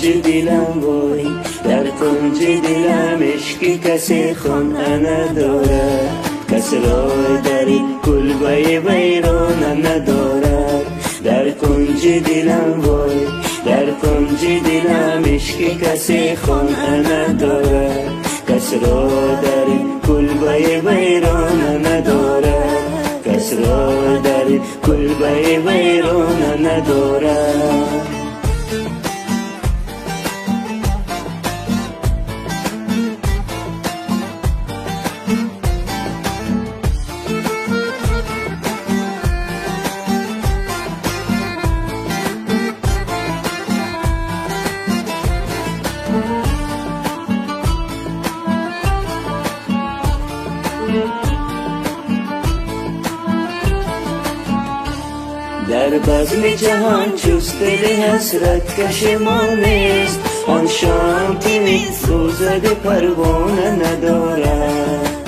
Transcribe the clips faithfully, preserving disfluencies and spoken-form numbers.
کنج دلم وای، در کنج دلم عشقی کسی خانه ندارد، کس راه در کلبه ویران ندارد. در کنج دلم وای، در کنج دلم عشقی کسی خانه ندارد، کس راه در کلبه ویران ندارد، کس راه در کلبه ویران ندارد. در بزم جهان چوست دل حسرت کش ما نیست، آن شام که می سوزد پروانه ندارد.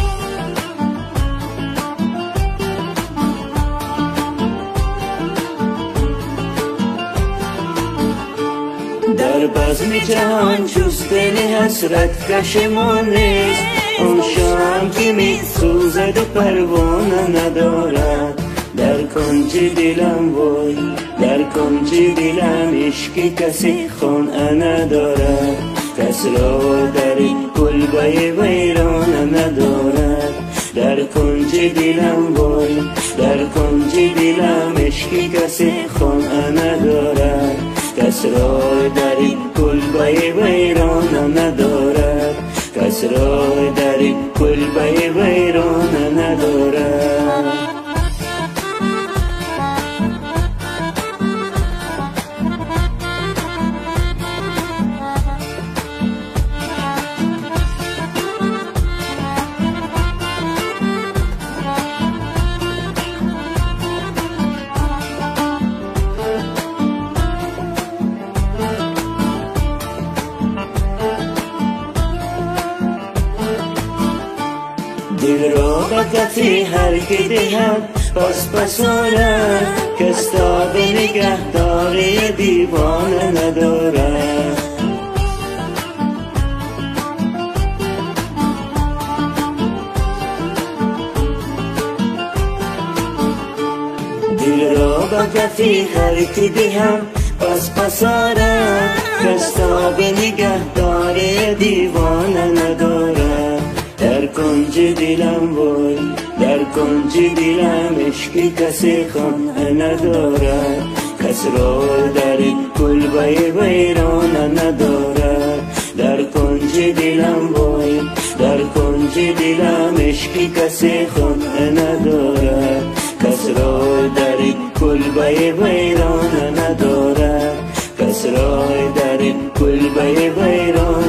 در بزم جهان چوست دل حسرت کش ما نیست، آن شام که می سوزد پروانه ندارد. در کنج دلم وای، در کنج دلم عشقی کسی خانه ندارد، کس را در کلبه ویران ندارد. در کنج دلم وای، در کنج دلم عشقی کسی خانه ندارد، کس را در کلبه ویران ندارد، کس را در کلبه ویران ندارد. دل را به کسی هر که دهم پس پس آرد، کس تا به نگهداری دیوانه ندارد. دل را به کسی هر که دهم پس پس آرد، کس تا به نگهداری دیوانه ندارد. در کنج دلم وای، در کنج دلم عشقی کسی خانه ندارد، کس را در کلبه ویران ندارد. در کنج دلم وای، در کنج دلم عشقی کسی خانه ندارد، کس را در کلبه ویران ندارد، کس را در کلبه ویران